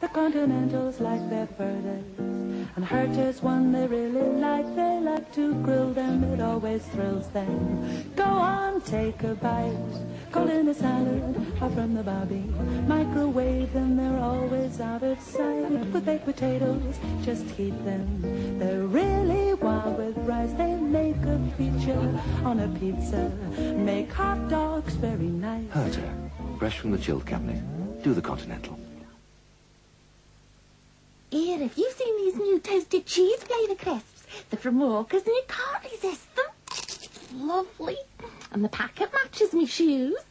Continentals like their Frankfurters, and Herta's one they really like. They like to grill them, it always thrills them. Go on, take a bite, cold in a salad or from the barbie. Microwave them, they're always out of sight. With baked potatoes, just heat them. They're really wild with rice. They make a feature on a pizza, make hot dogs very nice. Herta, fresh from the chilled cabinet. Do the Continental. Here, have you seen these new toasted cheese flavour crisps? They're from Walker's and you can't resist them. Lovely. And the packet matches me shoes.